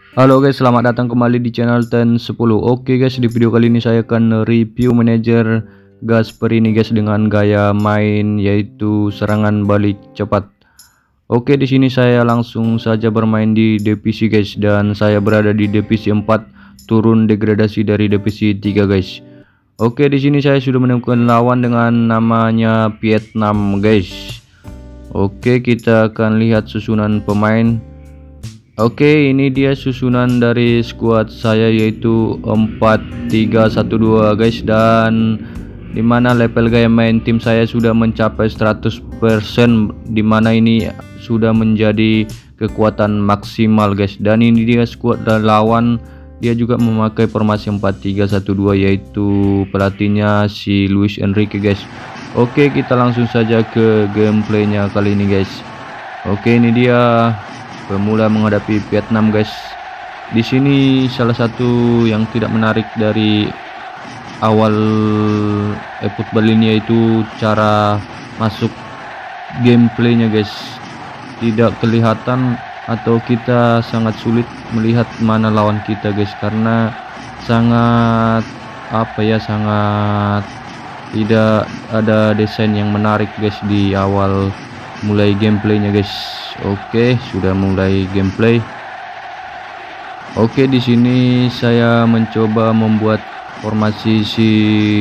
Halo guys, selamat datang kembali di channel Ten10. Oke guys, di video kali ini saya akan review manajer Gasperini guys dengan gaya main yaitu serangan balik cepat. Oke, di sini saya langsung saja bermain di divisi guys, dan saya berada di divisi 4, turun degradasi dari divisi 3 guys. Oke, di sini saya sudah menemukan lawan dengan namanya Vietnam guys. Oke, kita akan lihat susunan pemain. Oke, ini dia susunan dari squad saya yaitu 4-3-1-2 guys, dan dimana level gaya main tim saya sudah mencapai 100%, dimana ini sudah menjadi kekuatan maksimal guys. Dan ini dia squad dan lawan, dia juga memakai formasi 4-3-1-2 yaitu pelatihnya si Luis Enrique guys. Oke, kita langsung saja ke gameplaynya kali ini guys. Oke, ini dia pemula menghadapi Vietnam guys. Di sini salah satu yang tidak menarik dari awal football ini yaitu cara masuk gameplaynya guys. Tidak kelihatan atau kita sangat sulit melihat mana lawan kita guys, karena sangat sangat tidak ada desain yang menarik guys di awal mulai gameplaynya guys. Oke, sudah mulai gameplay. Oke, di sini saya mencoba membuat formasi si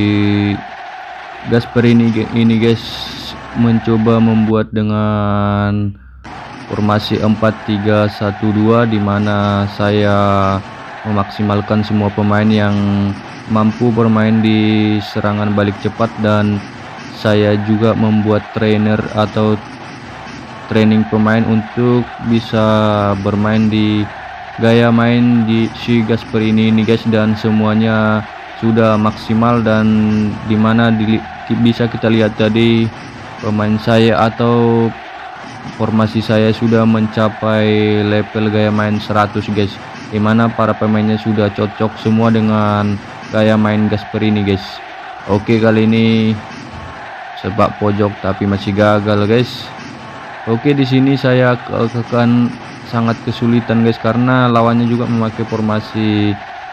Gasperini ini guys, mencoba membuat dengan formasi 4-3-1-2, dimana saya memaksimalkan semua pemain yang mampu bermain di serangan balik cepat, dan saya juga membuat trainer atau training pemain untuk bisa bermain di gaya main di si Gasperini ini guys, dan semuanya sudah maksimal. Dan dimana bisa kita lihat tadi pemain saya atau formasi saya sudah mencapai level gaya main 100 guys, dimana para pemainnya sudah cocok semua dengan gaya main Gasperini guys. Oke, kali ini sepak pojok tapi masih gagal guys. Oke, di sini saya akan sangat kesulitan guys, karena lawannya juga memakai formasi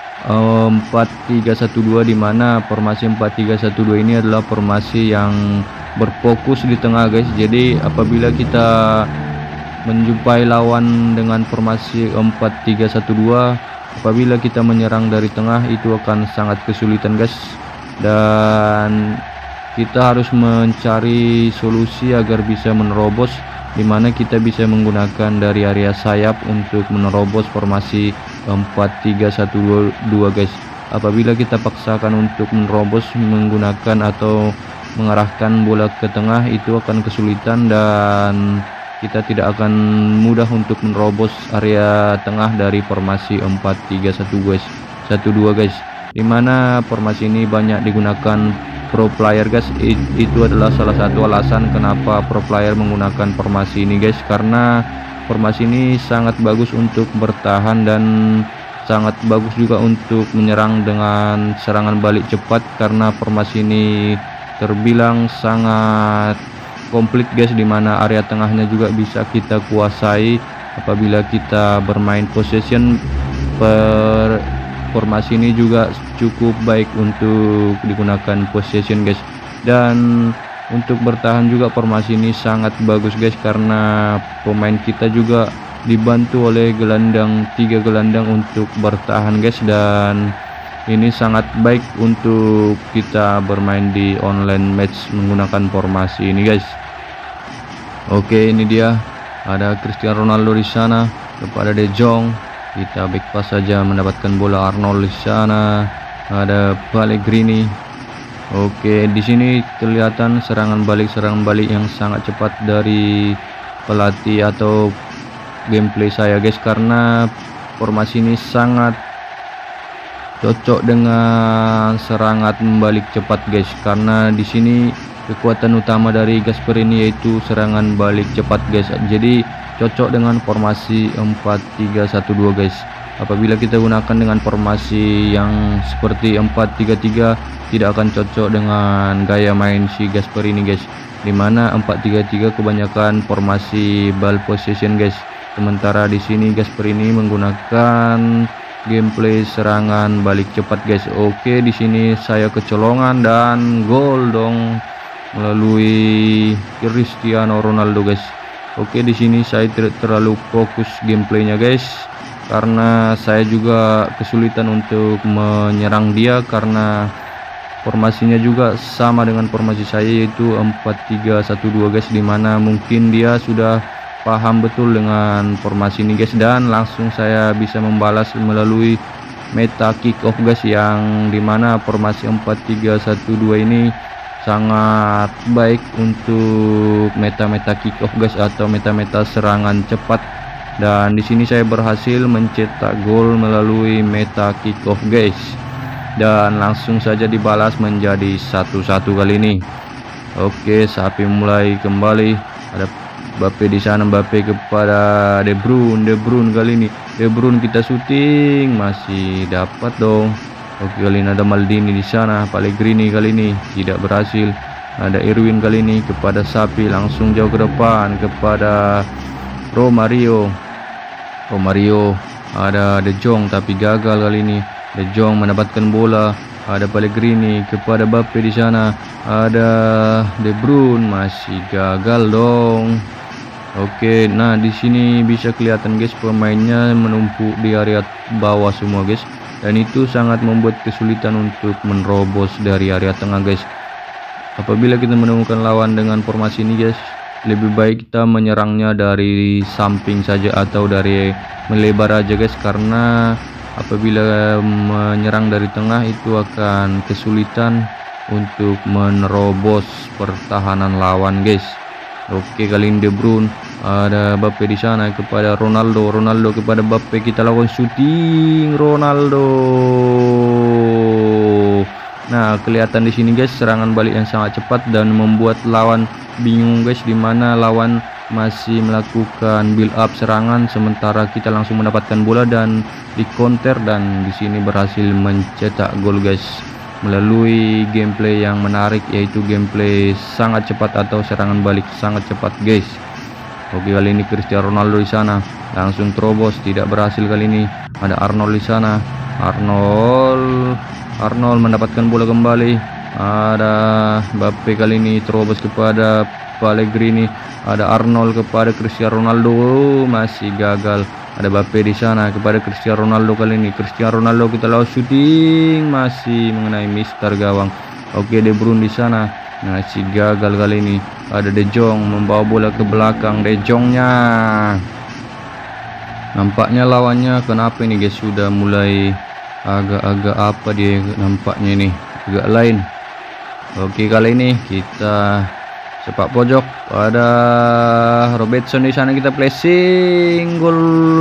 4-3-1-2, dimana formasi 4-3-1-2 ini adalah formasi yang berfokus di tengah guys. Jadi apabila kita menjumpai lawan dengan formasi 4-3-1-2, apabila kita menyerang dari tengah itu akan sangat kesulitan guys, dan kita harus mencari solusi agar bisa menerobos, dimana kita bisa menggunakan dari area sayap untuk menerobos formasi 4-3-1-2 guys. Apabila kita paksakan untuk menerobos menggunakan atau mengarahkan bola ke tengah, itu akan kesulitan dan kita tidak akan mudah untuk menerobos area tengah dari formasi 4-3-1-2 guys, dimana formasi ini banyak digunakan pro player guys. Itu adalah salah satu alasan kenapa pro player menggunakan formasi ini guys, karena formasi ini sangat bagus untuk bertahan dan sangat bagus juga untuk menyerang dengan serangan balik cepat, karena formasi ini terbilang sangat komplit guys, dimana area tengahnya juga bisa kita kuasai apabila kita bermain possession. Formasi ini juga cukup baik untuk digunakan possession guys, dan untuk bertahan juga formasi ini sangat bagus guys, karena pemain kita juga dibantu oleh gelandang 3 gelandang untuk bertahan guys, dan ini sangat baik untuk kita bermain di online match menggunakan formasi ini guys. Oke, ini dia ada Cristiano Ronaldo di sana kepada De Jong. Kita back pass saja mendapatkan bola Arnold di sana. Ada Pellegrini. Oke, di sini kelihatan serangan balik yang sangat cepat dari pelatih atau gameplay saya guys, karena formasi ini sangat cocok dengan serangan balik cepat guys, karena di sini kekuatan utama dari Gasperini yaitu serangan balik cepat guys. Jadi cocok dengan formasi 4-3-1-2 guys. Apabila kita gunakan dengan formasi yang seperti 4-3-3, tidak akan cocok dengan gaya main si Gasperini guys, dimana 4-3-3 kebanyakan formasi ball possession guys. Sementara di sini Gasperini menggunakan gameplay serangan balik cepat guys. Oke, di sini saya kecolongan dan gol dong melalui Cristiano Ronaldo guys. Oke, di sini saya tidak terlalu fokus gameplaynya guys, karena saya juga kesulitan untuk menyerang dia karena formasinya juga sama dengan formasi saya, yaitu 4-3-1-2 guys, dimana mungkin dia sudah paham betul dengan formasi ini guys, dan langsung saya bisa membalas melalui meta kick off guys, yang dimana formasi 4-3-1-2 ini sangat baik untuk meta-meta kick off guys, atau meta-meta serangan cepat. Dan di sini saya berhasil mencetak gol melalui meta kick off guys, dan langsung saja dibalas menjadi 1-1 kali ini. Oke, Sapi mulai kembali, ada Mbappe di sana, Mbappe kepada De Bruyne kali ini. De Bruyne kita syuting, masih dapat dong. Oke, kali ini ada Maldini di sana, Pellegrini kali ini tidak berhasil. Ada Irwin kali ini kepada Sapi, langsung jauh ke depan kepada Romario. Ada De Jong tapi gagal kali ini. De Jong mendapatkan bola, ada Pellegrini kepada Mbappe di sana, ada De Bruyne, masih gagal dong. Oke, nah di sini bisa kelihatan guys, pemainnya menumpuk di area bawah semua guys, dan itu sangat membuat kesulitan untuk menerobos dari area tengah guys. Apabila kita menemukan lawan dengan formasi ini guys, lebih baik kita menyerangnya dari samping saja atau dari melebar aja guys, karena apabila menyerang dari tengah itu akan kesulitan untuk menerobos pertahanan lawan guys. Oke, kali ini De Bruyne, ada Mbappe di sana kepada Ronaldo kepada Mbappe, kita lakukan shooting Ronaldo. Nah, kelihatan di sini guys, serangan balik yang sangat cepat dan membuat lawan bingung guys, dimana lawan masih melakukan build up serangan, sementara kita langsung mendapatkan bola dan di counter, dan di sini berhasil mencetak gol guys melalui gameplay yang menarik, yaitu gameplay sangat cepat atau serangan balik sangat cepat guys. Oke, kali ini Cristiano Ronaldo di sana langsung terobos, tidak berhasil kali ini. Ada Arnold di sana, Arnold mendapatkan bola kembali, ada Mbappe kali ini terobos kepada Pellegrini, ada Arnold kepada Cristiano Ronaldo, masih gagal. Ada Mbappe di sana kepada Cristiano Ronaldo kali ini. Cristiano Ronaldo kita lawan shooting, masih mengenai mister gawang. Oke, De Bruyne di sana, masih gagal kali ini. Ada De Jong membawa bola ke belakang, De Jongnya. Nampaknya lawannya kenapa ini guys, sudah mulai agak-agak apa dia nampaknya ini, agak lain. Oke, kali ini kita sepak pojok, ada Robertson di sana, kita placing, gol,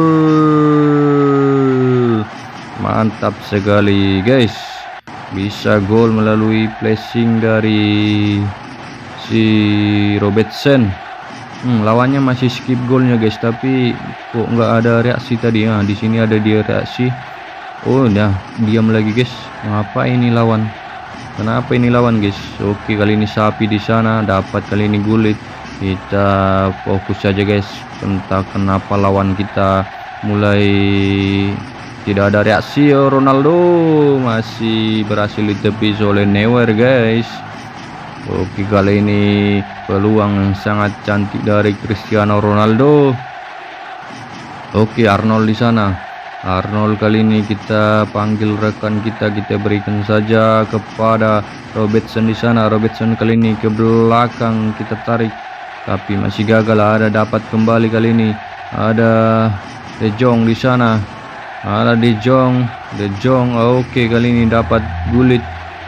mantap sekali guys, bisa gol melalui placing dari si Robertson. Lawannya masih skip golnya guys, tapi kok nggak ada reaksi tadi ya. Di sini ada dia reaksi. Oh, nah diam lagi guys. Ngapa ini lawan? Kenapa ini lawan guys? Oke, kali ini Sapi di sana dapat, kali ini Gullit. Kita fokus saja guys. Entah kenapa lawan kita mulai tidak ada reaksi. Ronaldo masih berhasil ditepis oleh Neuer guys. Oke, kali ini peluang sangat cantik dari Cristiano Ronaldo. Oke, Arnold di sana. Arnold kali ini kita panggil rekan kita berikan saja kepada Robertson di sana. Robertson kali ini ke belakang, kita tarik tapi masih gagal. Ada dapat kembali kali ini. Ada De Jong di sana. Ada De Jong. Oke, kali ini dapat Gullit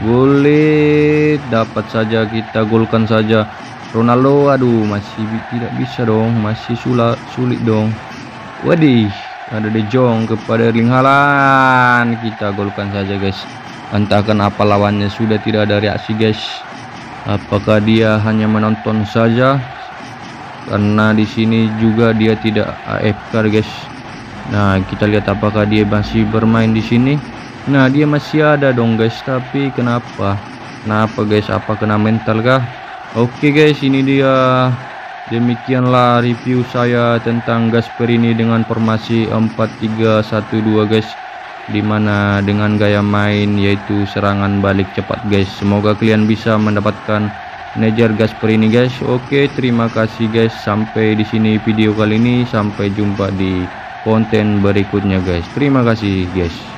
dapat saja, kita golkan saja. Ronaldo, aduh masih tidak bisa dong, masih sulit dong. Wadih, ada De Jong kepada Erling Haaland, kita golkan saja guys. Entah kenapa lawannya sudah tidak ada reaksi guys. Apakah dia hanya menonton saja? Karena di sini juga dia tidak AFK guys. Nah, kita lihat apakah dia masih bermain di sini. Nah, dia masih ada dong guys, tapi kenapa guys, apa kena mental kah? Oke guys, ini dia Demikianlah review saya tentang Gasperini dengan formasi 4-3-1-2 guys, dimana dengan gaya main yaitu serangan balik cepat guys. Semoga kalian bisa mendapatkan manajer Gasperini guys. Oke, terima kasih guys, sampai di sini video kali ini, sampai jumpa di konten berikutnya guys. Terima kasih guys.